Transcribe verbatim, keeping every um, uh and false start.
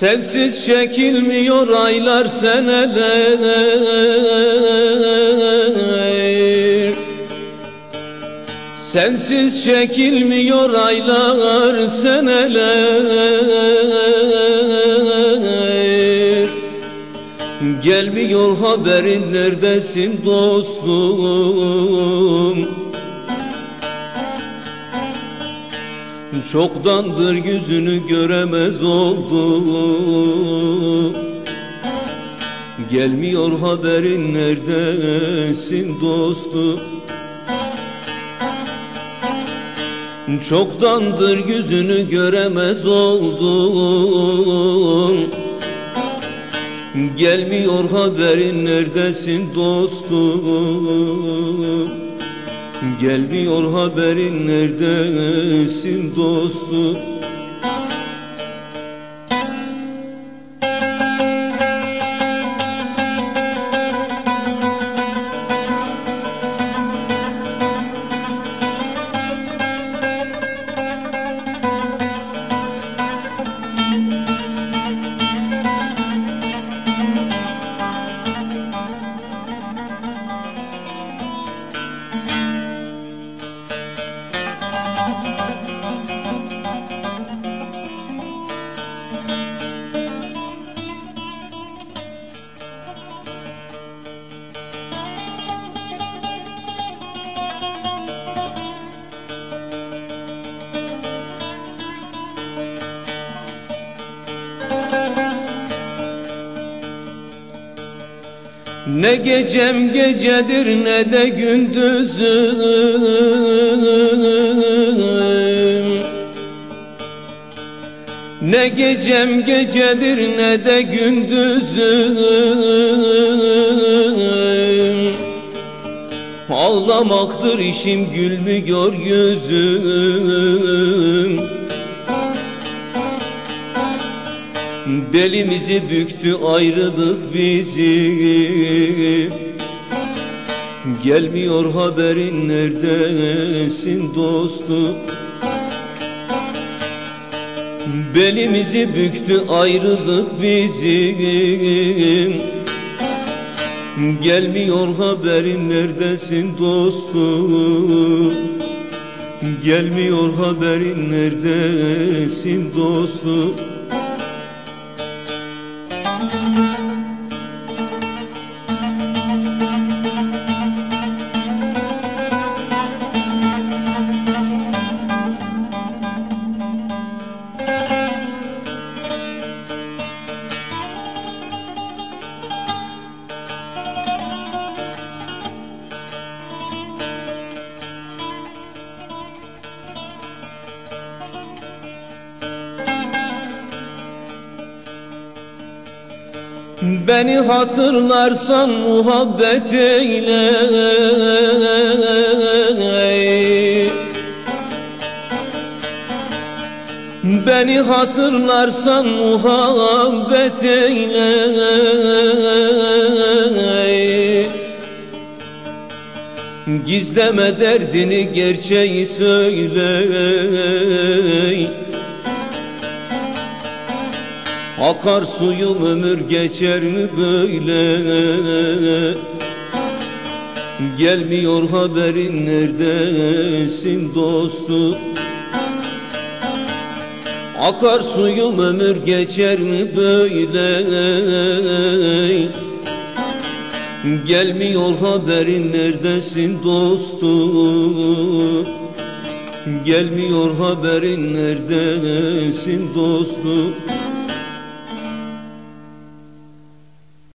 Sensiz çekilmiyor aylar seneler, sensiz çekilmiyor aylar seneler. Gelmiyor haberin, neredesin dostum? Çoktandır yüzünü göremez oldum. Gelmiyor haberin, neredesin dostum? Çoktandır yüzünü göremez oldum. Gelmiyor haberin, neredesin dostum? Gelmiyor haberin, neredesin dostum? Ne gecem gecedir ne de gündüzüm, ne gecem gecedir ne de gündüzüm. Ağlamaktır işim, gülmüyor yüzüm. Belimizi büktü ayrılık bizi. Gelmiyor haberin, neredesin dostum? Belimizi büktü ayrılık bizim. Gelmiyor haberin, neredesin dostum? Gelmiyor haberin, neredesin dostum? Beni hatırlarsan muhabbet eyle, beni hatırlarsan muhabbet eyle. Gizleme derdini, gerçeği söyle. Akar suyum, ömür geçer mi böyle? Gelmiyor haberin, neredesin dostum? Akar suyum, ömür geçer mi böyle? Gelmiyor haberin, neredesin dostum? Gelmiyor haberin, neredesin dostum?